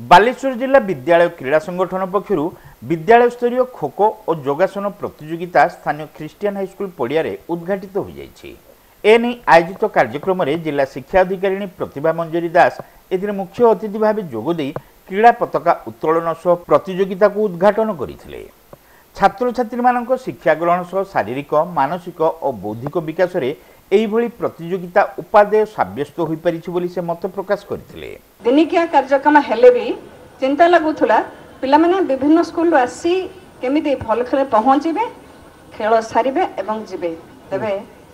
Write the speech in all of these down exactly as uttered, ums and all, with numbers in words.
बालेश्वर जिला विद्यालय क्रीड़ा संगठन पक्षर विद्यालय स्तरीय खो खो और योगासन प्रतियोगिता स्थानीय ख्रिस्टियन हाईस्कल पड़िया उद्घाटित हो जाइछि। एने आयोजित कार्यक्रम में जिला शिक्षा अधिकारी प्रतिभा मंजरी दास ए मुख्य अतिथि भाव जोगदे क्रीड़ा पताका उत्तोलन सह प्रतियोगिता को उद्घाटन करथिले। छात्र छात्री मानक शिक्षा ग्रहण सह शारीरिक मानसिक और बौद्धिक विकास रे एही भली प्रतियोगिता उपादेय साब्यस्त होई परिछि बोली से मत प्रकाश करथिले। दिनिकिया कार्यक्रम हेले भी चिंता लागुथुला पिला माने विभिन्न स्कूल आसी केमिति भल खेल पहुँचे खेल सारे एवं जीवे तेबे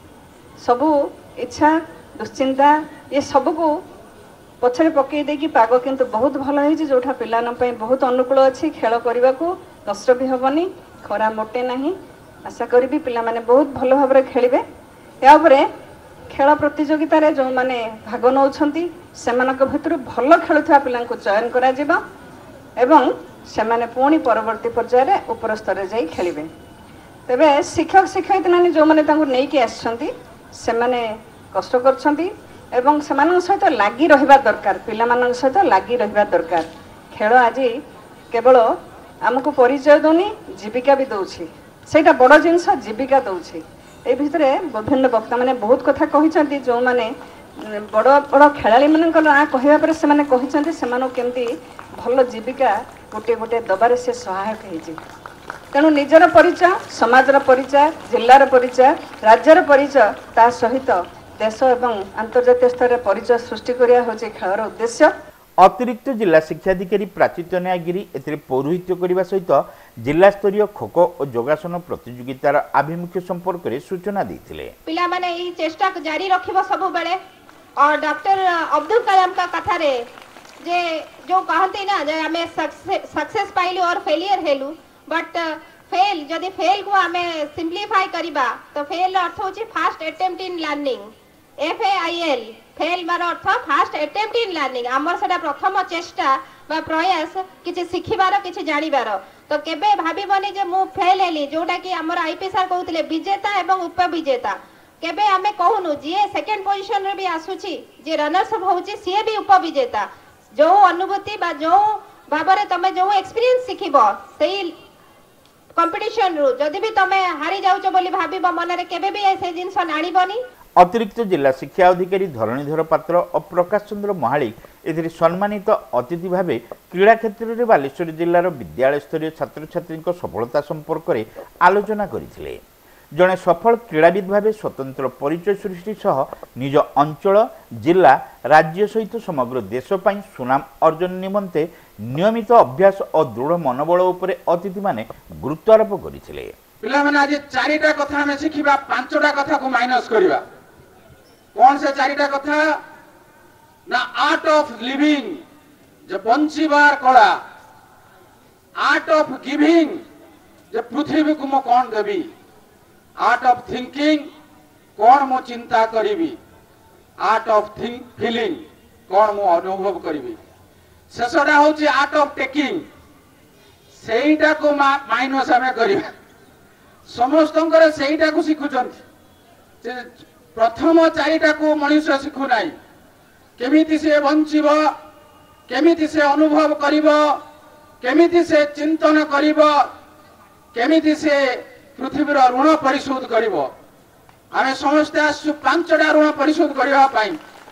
सबू इच्छा दुश्चिंता ये सबको पछरे पकई देकी पाग किंतु बहुत भल है जोठा पिलान पई बहुत अनुकूल अच्छी खेल करने को कष्ट भी हेनी खरा मोटे नहीं आशा करी भी पिला माने बहुत भल भाव खेलिबे। या खेल प्रतियोगिता रे जो माने भाग नौछंती सेमानक भितर भल खेलुवा पिला चयन करा जिबा एवं सेमाने पुणी परवर्ती पर्याय रे ऊपर स्तर रे जाई खेलिबे। तेबे शिक्षक शिक्षयित्री माने जो माने तांको नै कि आछंती सेमाने कष्ट करछंती एवं सेमानक सहित लागि रहिबा दरकार पिलामानक सहित लागि रहिबा दरकार। खेल आज केवल आमको परिचय दौनी जीविका भी दौछि सेटा बड़ जिनस जीविका दौछि। ए भितरे विभिन्न वक्ता माने बहुत कथा कहिसंती जो माने बड़ बड़ खेलाड़ी मानक ना कहवा पर से माने कहिसंती सेमानो केमती भल जीविका गोटे गोटे दबारे से सहायक होइछि। तेणु निजर परिचय समाजर परिचय जिल्लार परिचय राज्यर परिचय ता सहित देश एवं अंतर्जातीय स्तर परिचय सृष्टि करिया होछि खेलर उद्देश्य। अतिरिक्त जिला शिक्षाधिकारी प्राचित्य न्यायगिरी एथिरे पौरोहित्य करने सहित जिला स्तरीय खो खो और योगासन प्रतियोगितार आभिमुख्य संपर्क में सूचना देते। पिला माने ई चेष्टा जारी रखिबो सब बेले और डॉक्टर अब्दुल कलाम का कथा रे जे जो कहते ना जे हमें सक्सेस पाइलु और फेलियर हेलु बट फेल जदि फेल को हमें सिंप्लीफाई करिबा तो फेल अर्थ होची first attempt in learning F A I L fail मार अर्थ फास्ट अटेम्प्ट इन लर्निंग आमर सेटा प्रथम चेष्टा बा प्रयास किछि सिखिबार किछि जानिबार तो केबे भाबिबनी जे मु फेल हेली जोटा कि हमर आईपी सर कहउतले विजेता एवं उपविजेता केबे हमें कहूनु जे सेकंड पोजीशन रे भी आसुची जे रनर्स अप होउची से भी उपविजेता जो अनुभूति बा जो भाबरे तमे जो एक्सपीरियंस सिखिबो सेही कंपटीशन रु जदि भी तमे हारी जाउचो बोली भाबिबो मन रे केबे भी ऐसे जिंस नाणीबनी। अतिरिक्त जिला शिक्षा अधिकारी धरणीधर पात्र और प्रकाश चंद्र महालिक ए सम्मानित अतिथि भाव क्रीड़ा क्षेत्र में बालेश्वर जिलार विद्यालय स्तरीय छात्र छात्री सफलता संपर्क में आलोचना करते। जड़े सफल क्रीड़ाविद भाव स्वतंत्र परिचय सृष्टि सह निज अंचल जिला राज्य सहित समग्र देशपाई सुनाम अर्जन निमंते नियमित अभ्यास और दृढ़ मनोबल उपरे अतिथि माने गुरुत्व आरोप करते। पिला माने आज चारिटा कथा हमें शिखिबा पांचटा कथा को माइनस करिबा कौन से चारिटा कथा ना आर्ट ऑफ लिविंग जो बंचीबार कला आर्ट ऑफ गिविंग जो पृथ्वी को मो कौन देवी आर्ट ऑफ थिंकिंग कौन मो चिंता करीबी आर्ट ऑफ थिंक फीलिंग कौन मो अनुभव करीबी शेषटा होची आर्ट ऑफ टेकिंग सेईटा को माइनस हमें करिबा समस्त सेईटा को शिखुचंती प्रथम चारिटा को मनुष्य शिखु नाई केमिति से बंचिब केमिति से अनुभव करिब केमिति से चिंतन करिब केमिति से पृथ्वीर ऋण परिशोध करिब आमे समस्त आसु पांचटा ऋण परिशोध करिबा पई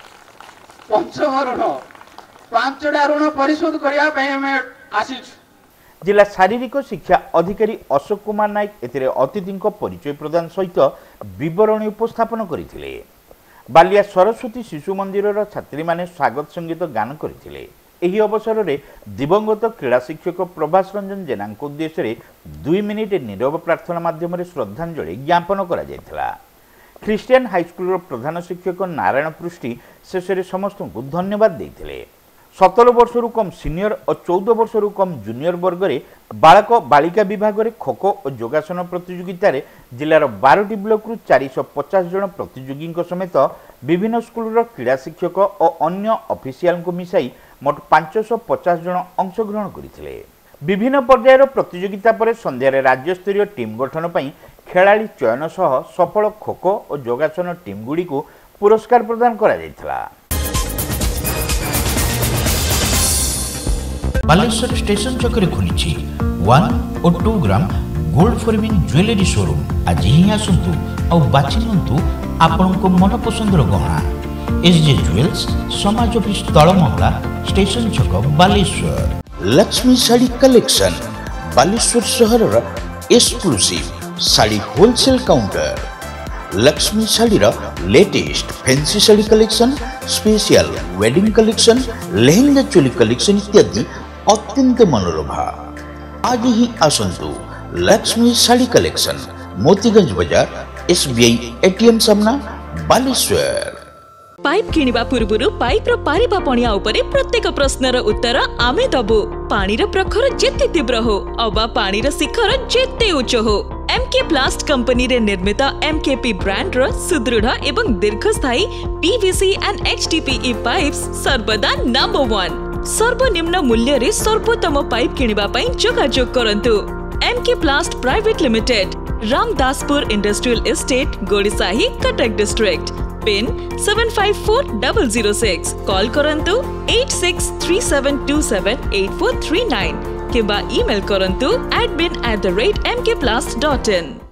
पंचम ऋण पांचटा ऋण परिशोध करिबा पई हमें आसीछु। जिला शारीरिक शिक्षा अधिकारी अशोक कुमार नायक एतिरे अतिथि परिचय प्रदान सहित विवरणी उपस्थापन करथिले। बालिया सरस्वती शिशु मंदिर छात्री माने स्वागत संगीत गान करथिले। एही अवसर में दिवंगत क्रीड़ा शिक्षक प्रभास रंजन जेना उद्देश्य दुई मिनिट नीरव प्रार्थना माध्यम श्रद्धांजलि ज्ञापन करा जायथिला। ख्रिस्टियन हाईस्कल प्रधान शिक्षक नारायण पृष्टि शेष में समस्त को धन्यवाद देते। सतर वर्ष रु कम सीनियर और चौदह वर्ष रु कम जूनियर वर्ग में बालक बालिका विभाग में खो खो और योगासन प्रतियोगिता जिलार बारह ब्लॉक रु चार सौ पचास जन प्रतियोगी समेत विभिन्न स्कूल क्रीड़ा शिक्षक और अन्य ऑफिशियल को मिसाई मोट पांच सौ पचास जन अंशग्रहण करते। विभिन्न पर्यायर प्रतियोगिता पर संध्यारे राज्य स्तरीय टीम गठन पर खेलाड़ी चयन सह सफल खो खो और योगासन टीम गुड़ी को पुरस्कार प्रदान करा जायथिला। बालेश्वर स्टेशन चक्कर खुली वन और two gram gold forming jewellery showroom आज ही आसतु और बाछि नियंतु आपनको मन पसंद गहना। एसजे ज्वेल्स समाज ऑफिस तलमंगला स्टेशन छक बालेश्वर। लक्ष्मी साड़ी कलेक्शन बालेश्वर सहर exclusive sari wholesale counter. Lakshmi sari latest fancy sari collection, special wedding collection, lehenga choli collection इत्यादि अत्यंत मनोरभा। आज ही आसंतु लक्ष्मी साड़ी कलेक्शन, मोतीगंज बाजार, एसबीआई एटीएम सामना, बालेश्वर। पाइप किनिबा पूर्वरु पाइप रो पारिबा पणिया उपरे प्रत्येक प्रश्नर उत्तर आमे दबु। पानीर प्रखर जेते तीव्र हो अबा पानीर शिखर जेते उच्च हो, एमके प्लास्ट कंपनी रे निर्मित एमकेपी ब्रांड रो सुदृढ़ एवं दीर्घस्थायी पीवीसी एंड एचडीपीई पाइप्स सर्वदा नंबर वन। सर्वनिम्न मूल्य रे सर्वोत्तम पाइप किनिबा पई जोगाजोग करंतु। MK plast private limited, Ramdaspur industrial estate, Godisahi, Cuttack district. Pin seven five four double zero six. Call करंतु eight six three seven two seven eight four three nine किंबा ईमेल करंतु admin at the rate mkplast dot in।